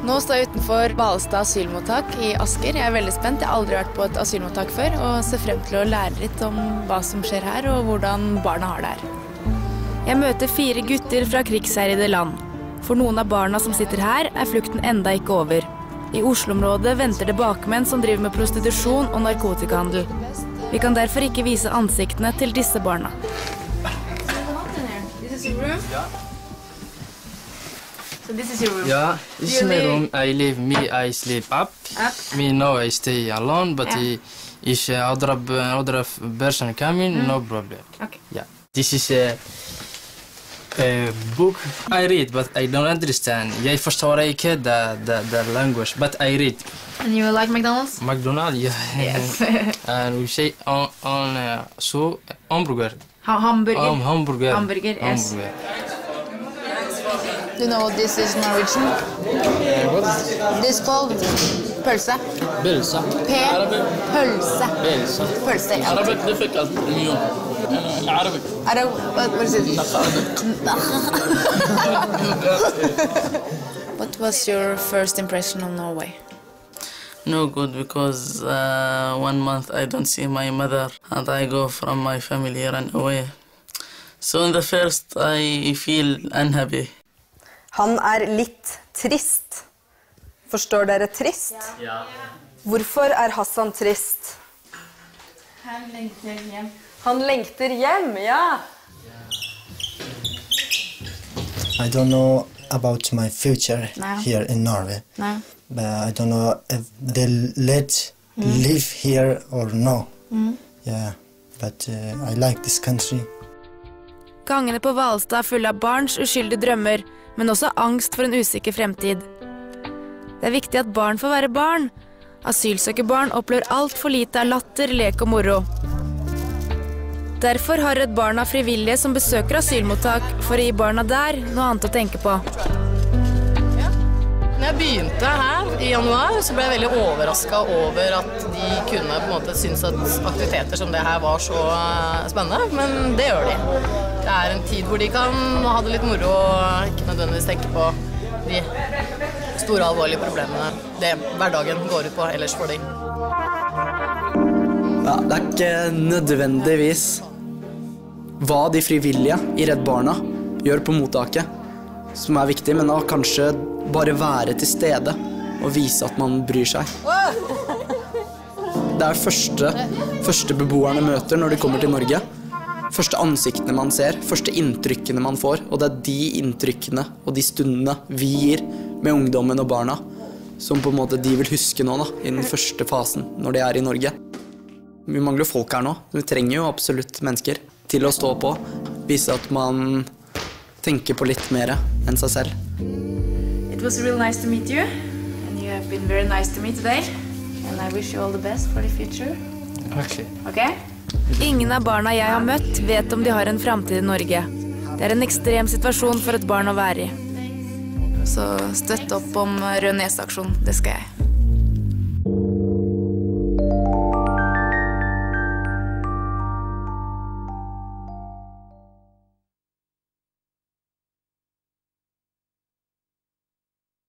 Nå står jeg utenfor Hvalstad asylmottak i Asker. Jeg veldig spent. Jeg har aldri vært på et asylmottak før, og ser frem til å lære litt om hva som skjer her, og hvordan barna har det her. Jeg møter 4 gutter fra krigsherjede land. For noen av barna som sitter her, er flukten enda ikke over. I Oslo-området venter det bakmenn som driver med prostitusjon og narkotikahandel. Vi kan derfor ikke vise ansiktene til disse barna. So this is your room? Yeah, this is my room. I sleep up. Me now I stay alone, but if other person coming, no problem. Okay. Yeah. This is a book I read, but I don't understand. Jeg forstår ikke the language, but I read. And you like McDonald's? McDonald's, yeah. Yes. And we say so hamburger. Hamburger. Hamburger. Hamburger, yes. Hamburger. Do you know what this is in Norwegian? This is called pølse. Pølse. Pølse. Pølse. Pølse, ja. Arabic difficult اليوم. Arabic. What is it? What was your first impression of Norway? No good, because 1 month I don't see my mother and I go from my family run away. So in the first I feel unhappy. Han litt trist. Forstår dere trist? Ja. Hvorfor Hassan trist? Han lengter hjem. Han lengter hjem, ja. I don't know about my future here in Norway. No. But I don't know if they let live here or no. Yeah, but I like this country. Gangene på Hvalstad fulle av barns uskyldige drømmer, men også angst for en usikker fremtid. Det viktig at barn får være barn. Asylsøkerbarn opplever alt for lite av latter, lek og moro. Derfor har Redd Barna frivillige som besøker asylmottak for å gi barna der noe annet å tenke på. Når jeg begynte her i januar, så ble jeg veldig overrasket over at de kunne på en måte synes at aktiviteter som det her var så spennende, men det gjør de. Det en tid hvor de kan ha det litt moro og ikke nødvendigvis tenke på de store alvorlige problemene det hverdagen går ut på ellers for de. Ja, det ikke nødvendigvis hva de frivillige i Redd Barna gjør på mottaket som viktig, men da kanskje bare være til stede og vise at man bryr seg. Det første beboerne møter når de kommer til Norge. Første ansiktene man ser, første inntrykkene man får, og det de inntrykkene og de stundene vi gir med ungdommen og barna som på en måte de vil huske nå da, i den første fasen når de i Norge. Vi mangler folk her nå. Vi trenger jo absolutt mennesker til å stå på, vise at man tenker på litt mer enn seg selv. It was really nice to meet you, and you have been very nice to me today, and I wish you all the best for the future. Okay. Okay? Ingen av barna jeg har møtt vet om de har en fremtid i Norge. Det en ekstrem situasjon for et barn å være i. Så støtt opp om Rød Nese-aksjon, det skal jeg.